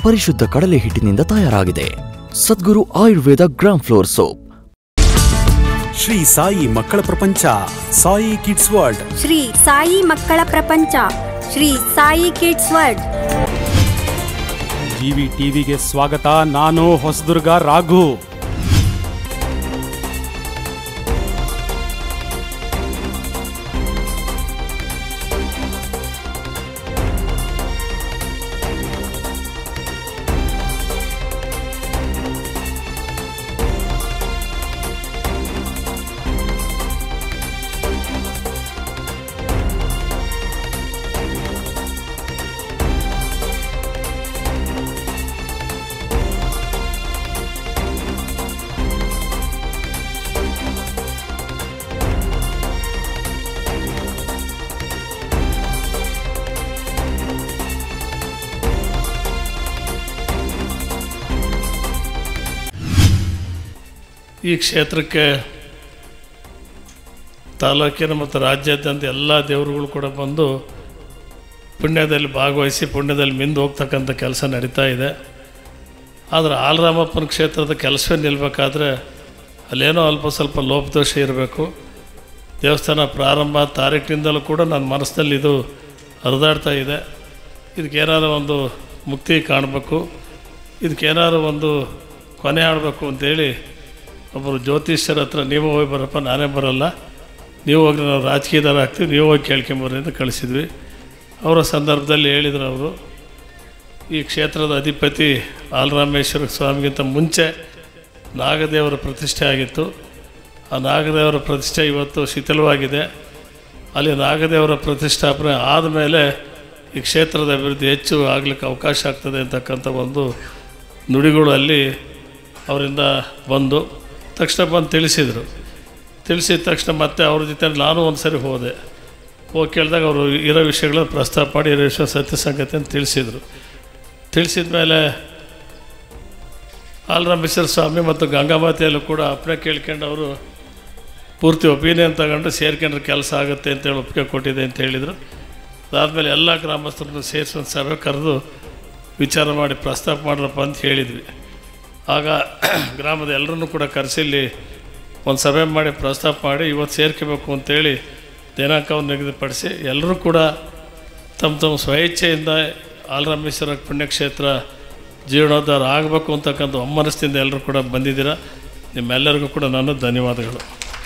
ಪರಿಶುದ್ಧ ಕಡಲೆ ಹಿಟ್ಟಿನಿಂದ ತಯಾರಾಗಿದೆ. Sadguru Ayurveda gram flour soap. Shri Sai ಮಕ್ಕಳ ಪ್ರಪಂಚ, ಸಾಯಿ ಕಿಡ್ಸ್ ವರ್ಲ್ಡ್. ಶ್ರೀ ಸಾಯಿ ಮಕ್ಕಳ ಪ್ರಪಂಚ, Shri Sai kids world. G V ಟಿವಿಗೆ ಸ್ವಾಗತ. ನಾನು ಹೊಸದುರ್ಗ ರಾಘು. ಈ ಕ್ಷೇತ್ರಕ್ಕೆ ತಾಲೂಕಿನ ಮತ್ತು ರಾಜ್ಯಾದ್ಯಂತ ಎಲ್ಲ ದೇವರುಗಳು ಕೂಡ ಬಂದು ಪುಣ್ಯದಲ್ಲಿ ಭಾಗವಹಿಸಿ ಪುಣ್ಯದಲ್ಲಿ ಮಿಂದು ಹೋಗ್ತಕ್ಕಂಥ ಕೆಲಸ ನಡೀತಾ ಇದೆ. ಆದರೆ ಆಲರಾಮಪ್ಪನ ಕ್ಷೇತ್ರದ ಕೆಲಸವೇ ನಿಲ್ಲಬೇಕಾದ್ರೆ ಅಲ್ಲೇನೋ ಅಲ್ಪ ಸ್ವಲ್ಪ ಲೋಪದೋಷ ಇರಬೇಕು. ದೇವಸ್ಥಾನ ಪ್ರಾರಂಭ ತಾರೀಕಿನಿಂದಲೂ ಕೂಡ ನನ್ನ ಮನಸ್ಸಿನಲ್ಲಿ ಇದು ಹರಿದಾಡ್ತಾ ಇದೆ. ಇದಕ್ಕೇನಾದ್ರು ಒಂದು ಮುಕ್ತಿ ಕಾಣಬೇಕು, ಇದಕ್ಕೇನಾದ್ರು ಒಂದು ಕೊನೆ ಆಡಬೇಕು ಅಂತೇಳಿ ಒಬ್ಬರು ಜ್ಯೋತಿಷ್ಯರ ಹತ್ರ ನೀವು ಹೋಗಿ ಬರಪ್ಪ, ನಾನೇ ಬರೋಲ್ಲ, ನೀವು ಹೋಗಿ ನಾವು ರಾಜಕೀಯದಾರ ಆಗ್ತೀವಿ, ನೀವು ಹೋಗಿ ಕೇಳ್ಕೊಂಬರ್ರಿ ಅಂತ ಕಳಿಸಿದ್ವಿ. ಅವರ ಸಂದರ್ಭದಲ್ಲಿ ಹೇಳಿದರು ಅವರು, ಈ ಕ್ಷೇತ್ರದ ಅಧಿಪತಿ ಆಲರಾಮೇಶ್ವರ ಸ್ವಾಮಿಗಿಂತ ಮುಂಚೆ ನಾಗದೇವರ ಪ್ರತಿಷ್ಠೆ ಆಗಿತ್ತು. ಆ ನಾಗದೇವರ ಪ್ರತಿಷ್ಠೆ ಇವತ್ತು ಶಿಥಿಲವಾಗಿದೆ. ಅಲ್ಲಿ ನಾಗದೇವರ ಪ್ರತಿಷ್ಠಾಪನೆ ಆದಮೇಲೆ ಈ ಕ್ಷೇತ್ರದ ಅಭಿವೃದ್ಧಿ ಹೆಚ್ಚು ಆಗಲಿಕ್ಕೆ ಅವಕಾಶ ಆಗ್ತದೆ ಅಂತಕ್ಕಂಥ ಒಂದು ನುಡಿಗಳು ಅಲ್ಲಿ ಅವರಿಂದ ಬಂದು ತಕ್ಷಣ ಬಂದು ತಿಳಿಸಿದ ತಕ್ಷಣ ಮತ್ತೆ ಅವ್ರ ಜೊತೆ ನಾನು ಒಂದು ಸರಿ ಹೋಗಿ ಕೇಳಿದಾಗ ಅವರು ಇರೋ ವಿಷಯಗಳನ್ನು ಪ್ರಸ್ತಾಪ ಮಾಡಿ ಇರೋ ವಿಷಯ ಸತ್ಯ ಸಂಗತಿ ಅಂತ ತಿಳಿಸಿದ ಮೇಲೆ ಆಲರಾಮೇಶ್ವರ ಸ್ವಾಮಿ ಮತ್ತು ಗಂಗಾಮಾತೆಯಲ್ಲೂ ಕೂಡ ಅಪ್ಪಣೆ ಕೇಳ್ಕೊಂಡು ಅವರು ಪೂರ್ತಿ ಒಪಿನಿಯನ್ ತಗೊಂಡು ಸೇರ್ಕೊಂಡ್ರೆ ಕೆಲಸ ಆಗುತ್ತೆ ಅಂತೇಳಿ ಒಪ್ಪಿಗೆ ಕೊಟ್ಟಿದೆ ಅಂತ ಹೇಳಿದರು. ಅದಾದಮೇಲೆ ಎಲ್ಲ ಗ್ರಾಮಸ್ಥರನ್ನು ಸೇರಿಸಿ ಒಂದು ಸಭೆ ಕರೆದು ವಿಚಾರ ಮಾಡಿ ಪ್ರಸ್ತಾಪ ಮಾಡ್ರಪ್ಪ ಅಂತ ಹೇಳಿದ್ವಿ. ಆಗ ಗ್ರಾಮದ ಎಲ್ಲರನ್ನೂ ಕೂಡ ಕರೆಸಿ ಇಲ್ಲಿ ಒಂದು ಸಭೆ ಮಾಡಿ ಪ್ರಸ್ತಾಪ ಮಾಡಿ ಇವತ್ತು ಸೇರ್ಕೋಬೇಕು ಅಂತೇಳಿ ದಿನಾಂಕವನ್ನು ನಿಗದಿಪಡಿಸಿ ಎಲ್ಲರೂ ಕೂಡ ತಮ್ಮ ಸ್ವಇಚ್ಛೆಯಿಂದ ಆಲರಾಮೇಶ್ವರ ಪುಣ್ಯಕ್ಷೇತ್ರ ಜೀರ್ಣೋದ್ಧಾರ ಆಗಬೇಕು ಅಂತಕ್ಕಂಥ ಒಮ್ಮನಸ್ಸಿಂದ ಎಲ್ಲರೂ ಕೂಡ ಬಂದಿದ್ದೀರಾ. ನಿಮ್ಮೆಲ್ಲರಿಗೂ ಕೂಡ ನನ್ನ ಧನ್ಯವಾದಗಳು.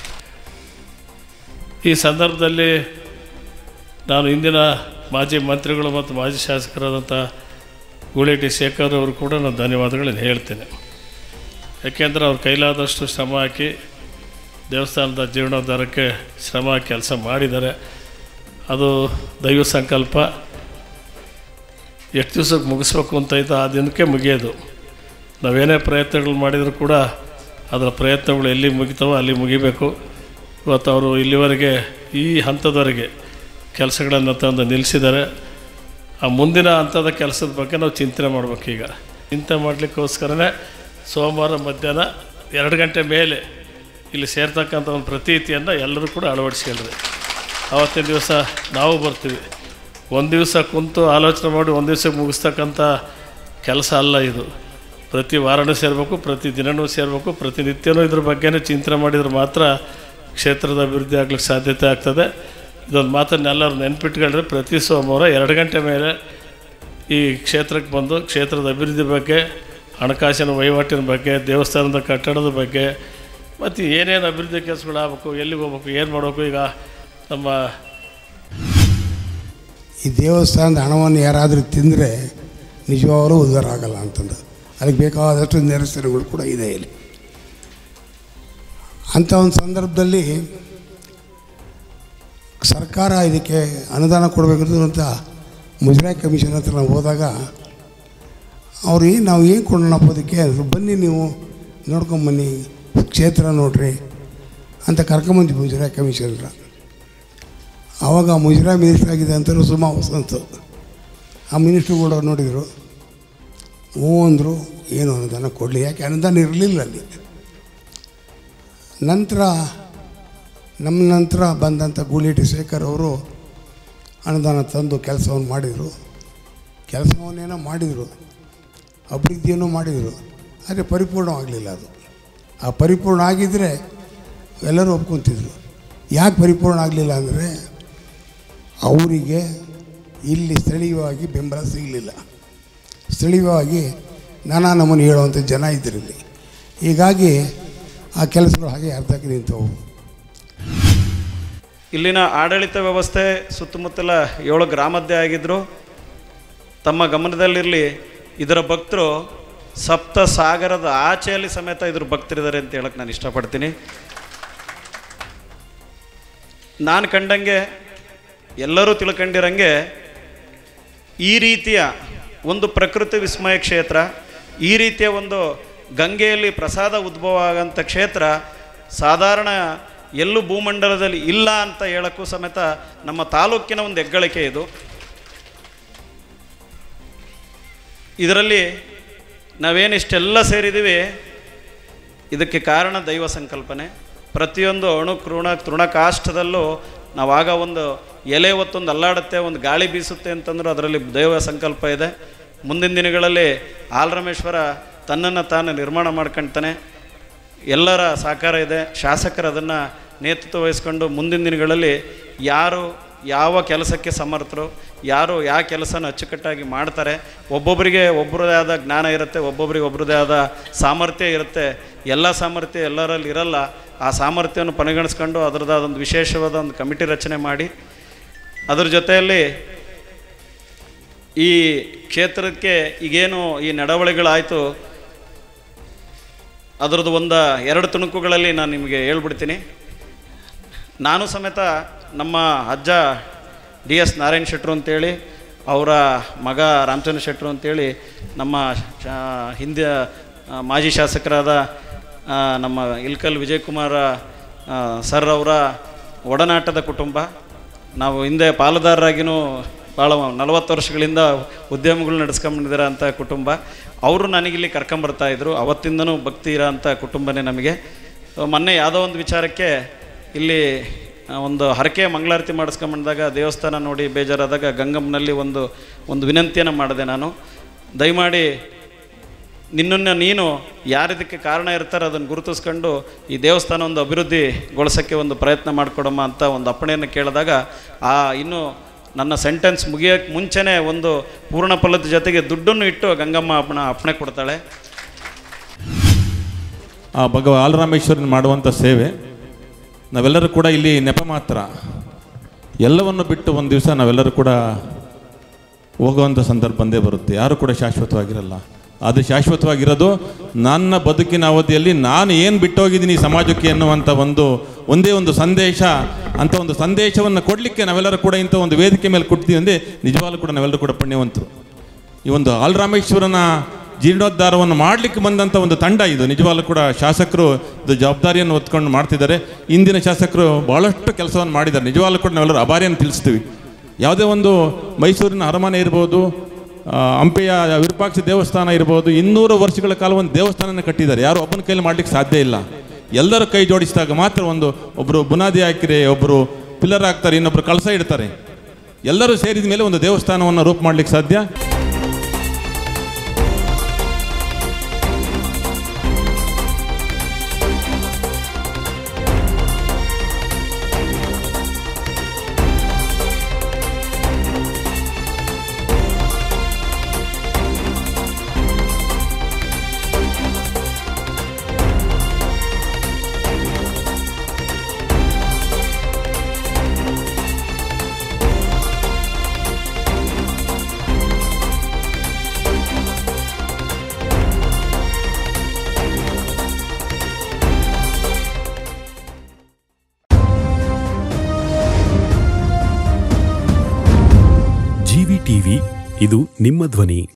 ಈ ಸಂದರ್ಭದಲ್ಲಿ ನಾನು ಇಂದಿನ ಮಾಜಿ ಮಂತ್ರಿಗಳು ಮತ್ತು ಮಾಜಿ ಶಾಸಕರಾದಂಥ ಗೂಳೇಟಿ ಶೇಖರ್ ಅವರು ಕೂಡ ನಾನು ಧನ್ಯವಾದಗಳನ್ನು ಹೇಳ್ತೇನೆ. ಯಾಕೆಂದರೆ ಅವ್ರು ಕೈಲಾದಷ್ಟು ಶ್ರಮ ಹಾಕಿ ದೇವಸ್ಥಾನದ ಜೀರ್ಣೋದ್ಧಾರಕ್ಕೆ ಶ್ರಮ ಕೆಲಸ ಮಾಡಿದ್ದಾರೆ. ಅದು ದೈವ ಸಂಕಲ್ಪ. ಎಷ್ಟು ದಿವಸಕ್ಕೆ ಮುಗಿಸ್ಬೇಕು ಅಂತ ಇತ್ತು ಆ ದಿನಕ್ಕೆ ಮುಗಿಯೋದು. ನಾವೇನೇ ಪ್ರಯತ್ನಗಳು ಮಾಡಿದರೂ ಕೂಡ ಅದರ ಪ್ರಯತ್ನಗಳು ಎಲ್ಲಿ ಮುಗಿತಾವೋ ಅಲ್ಲಿ ಮುಗಿಬೇಕು. ಇವತ್ತು ಅವರು ಇಲ್ಲಿವರೆಗೆ ಈ ಹಂತದವರೆಗೆ ಕೆಲಸಗಳನ್ನು ತಂದು ನಿಲ್ಲಿಸಿದ್ದಾರೆ. ಆ ಮುಂದಿನ ಹಂತದ ಕೆಲಸದ ಬಗ್ಗೆ ನಾವು ಚಿಂತನೆ ಮಾಡಬೇಕು. ಈಗ ಚಿಂತೆ ಮಾಡಲಿಕ್ಕೋಸ್ಕರನೇ ಸೋಮವಾರ ಮಧ್ಯಾಹ್ನ 2 ಗಂಟೆ ಮೇಲೆ ಇಲ್ಲಿ ಸೇರ್ತಕ್ಕಂಥ ಒಂದು ಪ್ರತೀತಿಯನ್ನು ಎಲ್ಲರೂ ಕೂಡ ಅಳವಡಿಸ್ಕೊಳ್ರಿ. ಆವತ್ತಿನ ದಿವಸ ನಾವು ಬರ್ತೀವಿ. ಒಂದು ದಿವಸ ಕುಂತು ಆಲೋಚನೆ ಮಾಡಿ ಒಂದು ದಿವಸಕ್ಕೆ ಮುಗಿಸ್ತಕ್ಕಂಥ ಕೆಲಸ ಅಲ್ಲ ಇದು. ಪ್ರತಿ ವಾರನೂ ಸೇರಬೇಕು, ಪ್ರತಿ ದಿನವೂ ಸೇರಬೇಕು, ಪ್ರತಿನಿತ್ಯನೂ ಇದ್ರ ಬಗ್ಗೆನೇ ಚಿಂತನೆ ಮಾಡಿದ್ರೆ ಮಾತ್ರ ಕ್ಷೇತ್ರದ ಅಭಿವೃದ್ಧಿ ಆಗ್ಲಿಕ್ಕೆ ಸಾಧ್ಯತೆ ಆಗ್ತದೆ. ಇದೊಂದು ಮಾತನ್ನೆಲ್ಲರೂ ನೆನ್ಪಿಟ್ಕೊಳ್ರಿ. ಪ್ರತಿ ಸೋಮವಾರ 2 ಗಂಟೆ ಮೇಲೆ ಈ ಕ್ಷೇತ್ರಕ್ಕೆ ಬಂದು ಕ್ಷೇತ್ರದ ಅಭಿವೃದ್ಧಿ ಬಗ್ಗೆ, ಹಣಕಾಸಿನ ವಹಿವಾಟಿನ ಬಗ್ಗೆ, ದೇವಸ್ಥಾನದ ಕಟ್ಟಡದ ಬಗ್ಗೆ ಮತ್ತು ಏನೇನು ಅಭಿವೃದ್ಧಿ ಕೆಲಸಗಳಾಗಬೇಕು, ಎಲ್ಲಿಗೆ ಹೋಗ್ಬೇಕು, ಏನು ಮಾಡಬೇಕು. ಈಗ ನಮ್ಮ ಈ ದೇವಸ್ಥಾನದ ಹಣವನ್ನು ಯಾರಾದರೂ ತಿಂದರೆ ನಿಜವಾಗಲೂ ಉದ್ಧಾರ ಆಗಲ್ಲ ಅಂತಂದು ಅದಕ್ಕೆ ಬೇಕಾದಷ್ಟು ನಿರಸನಗಳು ಕೂಡ ಇದೆ ಇಲ್ಲಿ. ಅಂಥ ಒಂದು ಸಂದರ್ಭದಲ್ಲಿ ಸರ್ಕಾರ ಇದಕ್ಕೆ ಅನುದಾನ ಕೊಡಬೇಕು ಅಂತ ಮುಜರಾಯಿ ಕಮಿಷನ್ ಹತ್ರ ನಾವು ಹೋದಾಗ ಅವ್ರು ನಾವು ಏನು ಕೊಡೋಣಪ್ಪ ಅದಕ್ಕೆ, ಬನ್ನಿ ನೀವು ನೋಡ್ಕೊಂಬನ್ನಿ, ಕ್ಷೇತ್ರ ನೋಡ್ರಿ ಅಂತ ಕರ್ಕೊಂಬಂದ್ವಿ ಮುಜರಾಯಿ ಕಮಿಷನರ. ಆವಾಗ ಮುಜರಾಯಿ ಮಿನಿಸ್ಟರ್ ಆಗಿದೆ ಅಂತಾರೆ ಸುಮಾ ವಸಂತ. ಆ ಮಿನಿಸ್ಟ್ರು ಕೂಡ ನೋಡಿದರು, ಹ್ಞೂ ಅಂದರು, ಏನು ಅನುದಾನ ಕೊಡಲಿ, ಯಾಕೆ ಅನುದಾನ ಇರಲಿಲ್ಲ ಅಲ್ಲಿ. ನಮ್ಮ ನಂತರ ಬಂದಂಥ ಗೂಳೇಟಿ ಶೇಖರ್ ಅವರು ಅನುದಾನ ತಂದು ಕೆಲಸವನ್ನು ಮಾಡಿದರು. ಕೆಲಸವನ್ನೇನೋ ಮಾಡಿದರು. ಅಭಿವೃದ್ಧಿಯನ್ನು ಮಾಡಿದರು. ಆದರೆ ಪರಿಪೂರ್ಣವಾಗಲಿಲ್ಲ. ಅದು ಆ ಪರಿಪೂರ್ಣ ಆಗಿದ್ದರೆ ಎಲ್ಲರೂ ಒಪ್ಕೊತಿದ್ರು. ಯಾಕೆ ಪರಿಪೂರ್ಣ ಆಗಲಿಲ್ಲ ಅಂದರೆ ಅವರಿಗೆ ಇಲ್ಲಿ ಸ್ಥಳೀಯವಾಗಿ ಬೆಂಬಲ ಸಿಗಲಿಲ್ಲ. ಸ್ಥಳೀಯವಾಗಿ ನಾನಾ ನಮ್ಮನ್ನು ಹೇಳುವಂಥ ಜನ ಇದ್ದಿರಲಿ. ಹೀಗಾಗಿ ಆ ಕೆಲಸಗಳು ಹಾಗೆ ಅರ್ಧಕ್ಕೆ ನಿಂತವು. ಇಲ್ಲಿನ ಆಡಳಿತ ವ್ಯವಸ್ಥೆ ಸುತ್ತಮುತ್ತಲ 7 ಗ್ರಾಮದ್ದೇ ಆಗಿದ್ದರು. ತಮ್ಮ ಗಮನದಲ್ಲಿರಲಿ, ಇದರ ಭಕ್ತರು ಸಪ್ತ ಸಾಗರದ ಆಚೆಯಲ್ಲಿ ಸಮೇತ ಇದ್ರ ಭಕ್ತರಿದ್ದಾರೆ ಅಂತ ಹೇಳಕ್ಕೆ ನಾನು ಇಷ್ಟಪಡ್ತೀನಿ. ನಾನು ಕಂಡಂಗೆ ಎಲ್ಲರೂ ತಿಳ್ಕೊಂಡಿರಂಗೆ ಈ ರೀತಿಯ ಒಂದು ಪ್ರಕೃತಿ ವಿಸ್ಮಯ ಕ್ಷೇತ್ರ, ಈ ರೀತಿಯ ಒಂದು ಗಂಗೆಯಲ್ಲಿ ಪ್ರಸಾದ ಉದ್ಭವ ಆಗೋಂಥ ಕ್ಷೇತ್ರ ಸಾಧಾರಣ ಎಲ್ಲೂ ಭೂಮಂಡಲದಲ್ಲಿ ಇಲ್ಲ ಅಂತ ಹೇಳೋಕ್ಕೂ ಸಮೇತ ನಮ್ಮ ತಾಲೂಕಿನ ಒಂದು ಹೆಗ್ಗಳಿಕೆ ಇದು. ಇದರಲ್ಲಿ ನಾವೇನಿಷ್ಟೆಲ್ಲ ಸೇರಿದ್ದೀವಿ, ಇದಕ್ಕೆ ಕಾರಣ ದೈವ ಸಂಕಲ್ಪನೆ. ಪ್ರತಿಯೊಂದು ಅಣು ತೃಣಕಾಷ್ಠದಲ್ಲೂ ನಾವಾಗ ಒಂದು ಎಲೆ ಹೊತ್ತೊಂದು ಅಲ್ಲಾಡುತ್ತೆ, ಒಂದು ಗಾಳಿ ಬೀಸುತ್ತೆ ಅಂತಂದ್ರೂ ಅದರಲ್ಲಿ ದೈವ ಸಂಕಲ್ಪ ಇದೆ. ಮುಂದಿನ ದಿನಗಳಲ್ಲಿ ಆಲ್ರಮೇಶ್ವರ ತನ್ನನ್ನು ತಾನು ನಿರ್ಮಾಣ ಮಾಡ್ಕೊಳ್ತಾನೆ. ಎಲ್ಲರ ಸಹಕಾರ ಇದೆ. ಶಾಸಕರು ಅದನ್ನು ನೇತೃತ್ವ ವಹಿಸ್ಕೊಂಡು ಮುಂದಿನ ದಿನಗಳಲ್ಲಿ ಯಾರು ಯಾವ ಕೆಲಸಕ್ಕೆ ಸಮರ್ಥರು, ಯಾರು ಯಾವ ಕೆಲಸನ ಅಚ್ಚುಕಟ್ಟಾಗಿ ಮಾಡ್ತಾರೆ, ಒಬ್ಬೊಬ್ಬರಿಗೆ ಒಬ್ಬರದೇ ಆದ ಜ್ಞಾನ ಇರುತ್ತೆ, ಒಬ್ಬೊಬ್ಬರಿಗೆ ಒಬ್ಬರದೇ ಆದ ಸಾಮರ್ಥ್ಯ ಇರುತ್ತೆ. ಎಲ್ಲ ಸಾಮರ್ಥ್ಯ ಎಲ್ಲರಲ್ಲಿ ಇರಲ್ಲ. ಆ ಸಾಮರ್ಥ್ಯವನ್ನು ಪರಿಗಣಿಸ್ಕೊಂಡು ಅದರದಾದೊಂದು ವಿಶೇಷವಾದ ಒಂದು ಕಮಿಟಿ ರಚನೆ ಮಾಡಿ ಅದ್ರ ಜೊತೆಯಲ್ಲಿ ಈ ಕ್ಷೇತ್ರಕ್ಕೆ ಈಗೇನು ಈ ನಡವಳಿಗಳಾಯಿತು ಅದರದ್ದು 1-2 ತುಣುಕುಗಳಲ್ಲಿ ನಾನು ನಿಮಗೆ ಹೇಳ್ಬಿಡ್ತೀನಿ. ನಾನು ಸಮೇತ ನಮ್ಮ ಅಜ್ಜ DS ನಾರಾಯಣ ಶೆಟ್ಟರು ಅಂತೇಳಿ, ಅವರ ಮಗ ರಾಮಚಂದ್ರ ಶೆಟ್ಟರು ಅಂತೇಳಿ, ನಮ್ಮ ಹಿಂದೆ ಮಾಜಿ ಶಾಸಕರಾದ ನಮ್ಮ ಇಲ್ಕಲ್ ವಿಜಯಕುಮಾರ ಸರ್ ಅವರ ಒಡನಾಟದ ಕುಟುಂಬ. ನಾವು ಹಿಂದೆ ಪಾಲುದಾರರಾಗಿಯೂ ಭಾಳ 40 ವರ್ಷಗಳಿಂದ ಉದ್ಯಮಗಳು ನಡೆಸ್ಕೊಂಬಂದಿರೋ ಅಂಥ ಕುಟುಂಬ. ಅವರು ನನಗಿಲ್ಲಿ ಕರ್ಕೊಂಬರ್ತಾಯಿದ್ರು. ಅವತ್ತಿಂದನೂ ಭಕ್ತಿ ಇರೋ ಅಂಥ ಕುಟುಂಬನೇ ನಮಗೆ. ಮೊನ್ನೆ ಯಾವುದೋ ಒಂದು ವಿಚಾರಕ್ಕೆ ಇಲ್ಲಿ ಒಂದು ಹರಕೆ ಮಂಗಳಾರತಿ ಮಾಡಿಸ್ಕೊಂಬಂದಾಗ ದೇವಸ್ಥಾನ ನೋಡಿ ಬೇಜಾರಾದಾಗ ಗಂಗಮ್ಮನಲ್ಲಿ ಒಂದು ವಿನಂತಿಯನ್ನು ಮಾಡಿದೆ ನಾನು. ದಯಮಾಡಿ ನಿನ್ನನ್ನು ನೀನು ಯಾರಿದಕ್ಕೆ ಕಾರಣ ಇರ್ತಾರೆ ಅದನ್ನು ಗುರುತಿಸ್ಕೊಂಡು ಈ ದೇವಸ್ಥಾನ ಒಂದು ಅಭಿವೃದ್ಧಿಗೊಳಿಸೋಕ್ಕೆ ಒಂದು ಪ್ರಯತ್ನ ಮಾಡಿಕೊಡಮ್ಮ ಅಂತ ಒಂದು ಅಪ್ಪಣೆಯನ್ನು ಕೇಳಿದಾಗ ಇನ್ನೂ ನನ್ನ ಸೆಂಟೆನ್ಸ್ ಮುಗಿಯೋಕ್ಕೆ ಮುಂಚೆನೇ ಒಂದು ಪೂರ್ಣ ಫಲದ ಜೊತೆಗೆ ದುಡ್ಡನ್ನು ಇಟ್ಟು ಗಂಗಮ್ಮ ಅಪ್ಪಣೆ ಕೊಡ್ತಾಳೆ. ಆ ಆಲರಾಮೇಶ್ವರನ ಮಾಡುವಂಥ ಸೇವೆ ನಾವೆಲ್ಲರೂ ಕೂಡ ಇಲ್ಲಿ ನೆಪ ಮಾತ್ರ. ಎಲ್ಲವನ್ನು ಬಿಟ್ಟು ಒಂದು ದಿವಸ ನಾವೆಲ್ಲರೂ ಕೂಡ ಹೋಗುವಂಥ ಸಂದರ್ಭ ಬಂದೇ ಬರುತ್ತೆ. ಯಾರು ಕೂಡ ಶಾಶ್ವತವಾಗಿರಲ್ಲ. ಅದು ಶಾಶ್ವತವಾಗಿರೋದು ನನ್ನ ಬದುಕಿನ ಅವಧಿಯಲ್ಲಿ ನಾನು ಏನು ಬಿಟ್ಟೋಗಿದ್ದೀನಿ ಸಮಾಜಕ್ಕೆ ಎನ್ನುವಂಥ ಒಂದೇ ಒಂದು ಸಂದೇಶ, ಅಂಥ ಒಂದು ಸಂದೇಶವನ್ನು ಕೊಡಲಿಕ್ಕೆ ನಾವೆಲ್ಲರೂ ಕೂಡ ಇಂಥ ಒಂದು ವೇದಿಕೆ ಮೇಲೆ ಕೊಡ್ತೀವಿ ಅಂದರೆ ನಿಜವಾಗ್ಲೂ ಕೂಡ ನಾವೆಲ್ಲರೂ ಕೂಡ ಪುಣ್ಯವಂತರು. ಈ ಒಂದು ಆಲರಾಮೇಶ್ವರನ ಜೀರ್ಣೋದ್ಧಾರವನ್ನು ಮಾಡಲಿಕ್ಕೆ ಬಂದಂಥ ಒಂದು ತಂಡ ಇದು. ನಿಜವಾಗ್ಲೂ ಕೂಡ ಶಾಸಕರು ಇದು ಜವಾಬ್ದಾರಿಯನ್ನು ಹೊತ್ಕೊಂಡು ಮಾಡ್ತಿದ್ದಾರೆ. ಇಂದಿನ ಶಾಸಕರು ಭಾಳಷ್ಟು ಕೆಲಸವನ್ನು ಮಾಡಿದ್ದಾರೆ. ನಿಜವಾಗ್ಲೂ ಕೂಡ ನಾವೆಲ್ಲರೂ ಅಭಾರಿಯನ್ನು ತಿಳಿಸ್ತೀವಿ. ಯಾವುದೇ ಒಂದು ಮೈಸೂರಿನ ಅರಮನೆ ಇರ್ಬೋದು, ಹಂಪೆಯ ವಿರೂಪಾಕ್ಷ ದೇವಸ್ಥಾನ ಇರ್ಬೋದು, 200 ವರ್ಷಗಳ ಕಾಲ ಒಂದು ದೇವಸ್ಥಾನನ ಕಟ್ಟಿದ್ದಾರೆ. ಯಾರು ಒಬ್ಬನ ಕೈಲಿ ಮಾಡಲಿಕ್ಕೆ ಸಾಧ್ಯ ಇಲ್ಲ. ಎಲ್ಲರೂ ಕೈ ಜೋಡಿಸಿದಾಗ ಮಾತ್ರ ಒಬ್ಬರು ಬುನಾದಿ ಹಾಕಿರೆ, ಒಬ್ಬರು ಪಿಲ್ಲರ್ ಹಾಕ್ತಾರೆ, ಇನ್ನೊಬ್ಬರು ಕಳಸ ಇಡ್ತಾರೆ. ಎಲ್ಲರೂ ಸೇರಿದ ಮೇಲೆ ಒಂದು ದೇವಸ್ಥಾನವನ್ನು ರೂಪ ಮಾಡಲಿಕ್ಕೆ ಸಾಧ್ಯ. ಟಿವಿ, ಇದು ನಿಮ್ಮ ಧ್ವನಿ.